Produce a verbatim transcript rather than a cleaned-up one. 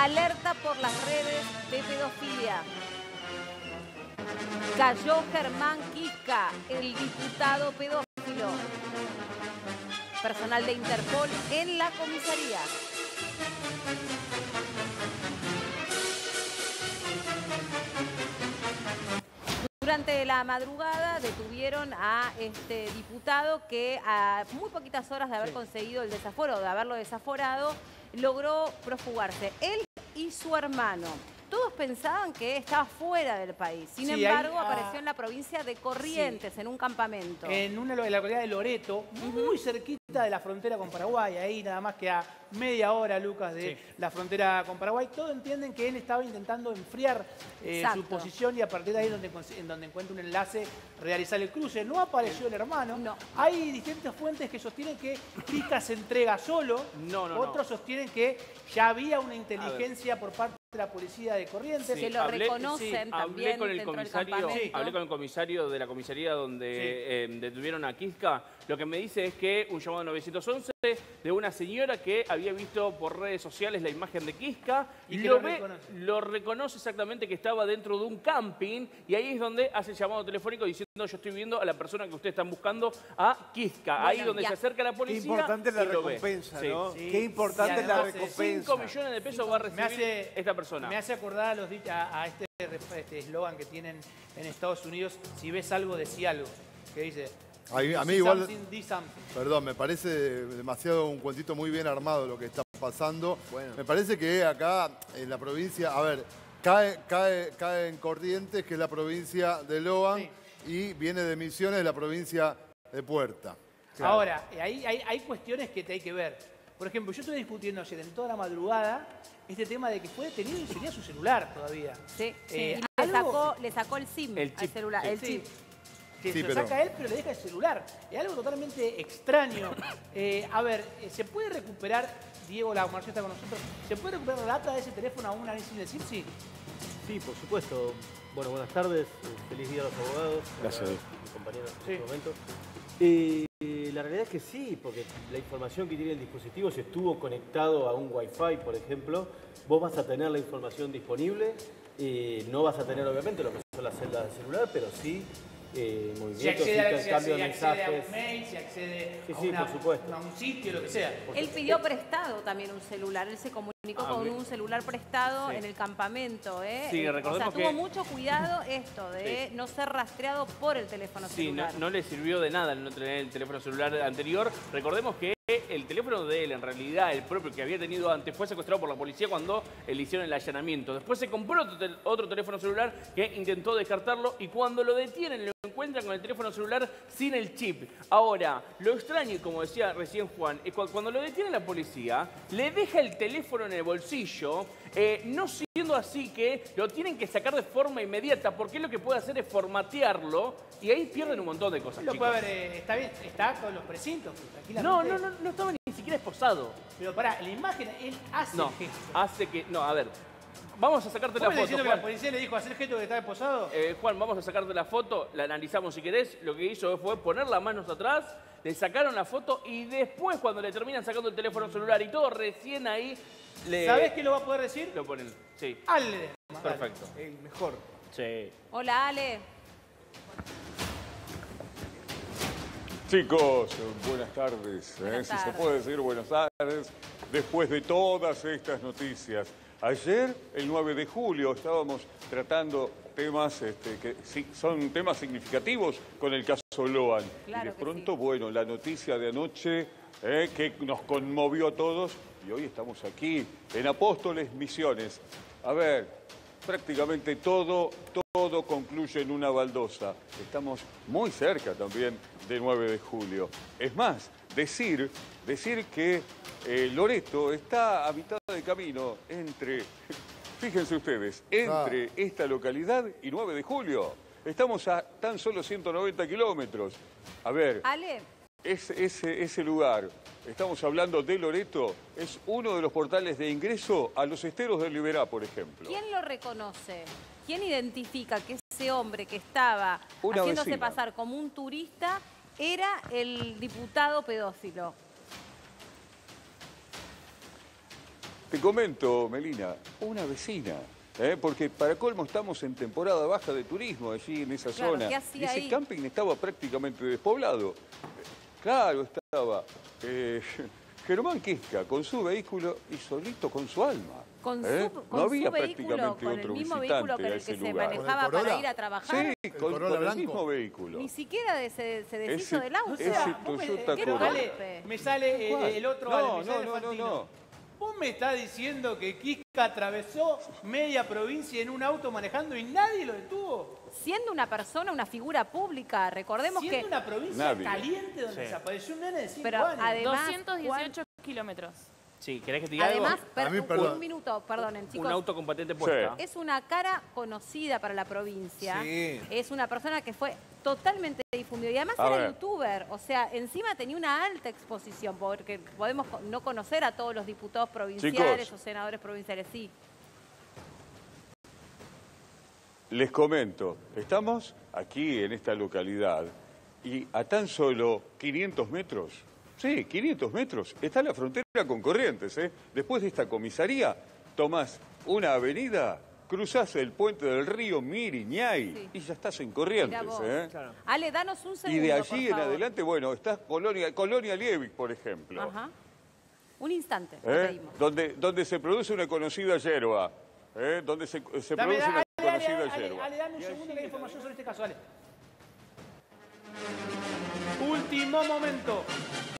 Alerta por las redes de pedofilia. Cayó Germán Quisca, el diputado pedófilo. Personal de Interpol en la comisaría. Durante la madrugada detuvieron a este diputado que a muy poquitas horas de haber sí. conseguido el desaforo, de haberlo desaforado, logró profugarse. Él y su hermano. Todos pensaban que estaba fuera del país. Sin sí, embargo, ahí, apareció uh, en la provincia de Corrientes, sí. en un campamento. En una en la localidad de Loreto, uh-huh. muy cerquita de la frontera con Paraguay. Ahí nada más que a media hora, Lucas, de sí. la frontera con Paraguay. Todos entienden que él estaba intentando enfriar eh, su posición y a partir de ahí donde, en donde encuentra un enlace, realizar el cruce. No apareció el hermano. No. Hay distintas fuentes que sostienen que Quisca se entrega solo. No, no, Otros no. sostienen que ya había una inteligencia por parte de la policía de Corrientes. Sí, que lo hablé, reconocen sí, también hablé con el comisario, sí. hablé con el comisario de la comisaría donde sí. eh, detuvieron a Quisca. Lo que me dice es que un llamado nueve once de una señora que había visto por redes sociales la imagen de Quisca y lo, lo, ve, reconoce. lo reconoce exactamente que estaba dentro de un camping y ahí es donde hace el llamado telefónico diciendo yo estoy viendo a la persona que ustedes están buscando, a Quisca. Bueno, ahí donde ya. se acerca la policía. Qué importante es la recompensa, ¿no? Sí. Qué importante es la recompensa. cinco millones de pesos va a recibir hace, esta persona. Me hace acordar a, los, a, a este eslogan este que tienen en Estados Unidos, si ves algo, decí algo, que dice... A mí igual, perdón, me parece demasiado un cuentito muy bien armado lo que está pasando. Bueno. Me parece que acá en la provincia, a ver, cae, cae, cae en Corrientes, que es la provincia de Loan, sí. y viene de Misiones, de la provincia de Puerta. Claro. Ahora, hay, hay, hay cuestiones que te hay que ver. Por ejemplo, yo estuve discutiendo ayer en toda la madrugada este tema de que fue detenido y tenía su celular todavía. Sí, eh, sí. Y le, sacó, le sacó el SIM el chip. al celular, el sí. chip. Que sí, se lo pero... saca él, pero le deja el celular. Es algo totalmente extraño. Eh, a ver, ¿se puede recuperar, Diego, la comercial está con nosotros, ¿se puede recuperar la data de ese teléfono a un análisis del SIM? Sí. Sí, por supuesto. Bueno, buenas tardes. Feliz día a los abogados. Gracias. A mi compañero en sí. este momento. Eh, la realidad es que sí, porque la información que tiene el dispositivo, si estuvo conectado a un Wi-Fi, por ejemplo, vos vas a tener la información disponible. Eh, no vas a tener, obviamente, lo que son las celdas del celular, pero sí... Eh, si accede, a, intercambio si de accede a mensajes. un mail, si accede sí, a, sí, una, por supuesto. a un sitio, lo que sea. Él pidió prestado también un celular, él se comunicó ah, con un celular prestado sí. en el campamento. ¿eh? Sí, eh, recordemos o sea, tuvo que... mucho cuidado esto de sí. no ser rastreado por el teléfono sí, celular. No, no le sirvió de nada el no tener el teléfono celular anterior. Recordemos que el teléfono de él, en realidad, el propio que había tenido antes, fue secuestrado por la policía cuando le hicieron el allanamiento. Después se compró otro, tel otro teléfono celular que intentó descartarlo y cuando lo detienen lo encuentran con el teléfono celular sin el chip. Ahora, lo extraño, como decía recién Juan, es que cuando lo detiene la policía, le deja el teléfono en el bolsillo, eh, no siendo así que lo tienen que sacar de forma inmediata, porque lo que puede hacer es formatearlo y ahí pierden un montón de cosas. Lo chicos. puede ver, eh, está bien, está con los precintos, tranquilamente. No, no, no, no estaba ni siquiera esposado. Pero pará, la imagen, él hace no, el gesto. hace que, no, a ver. Vamos a sacarte la foto, diciendo Juan. que la policía le dijo hacer gesto que está esposado? Eh, Juan, vamos a sacarte la foto, la analizamos si querés. Lo que hizo fue poner las manos atrás, le sacaron la foto y después cuando le terminan sacando el teléfono celular y todo, recién ahí le... ¿Sabés qué lo va a poder decir? Lo ponen, sí. Ale. Perfecto. El mejor. Sí. Hola, Ale. Chicos, buenas tardes. Buenas ¿eh? tardes. Si se puede decir buenas tardes, después de todas estas noticias. Ayer, el nueve de julio, estábamos tratando temas este, que sí, son temas significativos con el caso Loan. Claro y de que pronto, sí. bueno, la noticia de anoche eh, que nos conmovió a todos y hoy estamos aquí en Apóstoles Misiones. A ver, prácticamente todo, todo concluye en una baldosa. Estamos muy cerca también del nueve de julio. Es más, decir, decir que eh, Loreto está a mitad de camino entre, fíjense ustedes, entre ah. esta localidad y nueve de julio. Estamos a tan solo ciento noventa kilómetros. A ver, Ale. Ese, ese, ese lugar, estamos hablando de Loreto, es uno de los portales de ingreso a los esteros del Liberá, por ejemplo. ¿Quién lo reconoce? ¿Quién identifica que ese hombre que estaba Una haciéndose vecina. pasar como un turista era el diputado pedófilo? Te comento, Melina, una vecina. ¿Eh? Porque para colmo estamos en temporada baja de turismo allí en esa Claro, zona. ¿qué hacía Y ese ahí? camping estaba prácticamente despoblado. Claro, estaba eh, Germán Quisca con su vehículo y solito con su alma. Con ¿eh? su, No con había su vehículo, prácticamente con el otro mismo visitante vehículo con a el ese que se lugar. manejaba ¿Con el para Corolla? ir a trabajar. Sí, ¿El con, Corolla con el blanco? mismo vehículo. Ni siquiera de- se, se deshizo Ese- del auto. ese vos me- Toyota ¿qué Corolla. sale? Me sale eh, ¿Cuál? el otro, No, vale, me sale no, no, no, Fantino. no. Vos me estás diciendo que Quisca atravesó media provincia en un auto manejando y nadie lo detuvo. Siendo una persona, una figura pública, recordemos Siendo que... una provincia Nadie. caliente donde Sí. desapareció un nene de cinco Pero años. además, doscientos dieciocho kilómetros. Sí, ¿querés que te diga algo? Además, per- A mí, un- perdón. un minuto, perdonen, chicos. Un auto con patente puesta. Es una cara conocida para la provincia. Sí. Es una persona que fue totalmente difundida. Y además A era ver. youtuber. O sea, encima tenía una alta exposición, porque podemos co- no conocer a todos los diputados provinciales Chicos. o senadores provinciales. Sí. Les comento, estamos aquí en esta localidad y a tan solo quinientos metros, sí, quinientos metros, está la frontera con Corrientes. ¿eh? Después de esta comisaría, tomás una avenida, cruzás el puente del río Miriñay Sí. y ya estás en Mirá Corrientes. vos. ¿eh? Ale, danos un Y segundo, de por allí en favor. adelante, bueno, está Colonia, Colonia Liebig, por ejemplo. Ajá. Un instante, te ¿eh? pedimos. Donde, donde se produce una conocida yerba. ¿eh? Donde se, se Dame, produce una dale, dale, conocida dale, dale, yerba. dale, dame un segundo que hay información sobre este caso, dale. Último momento.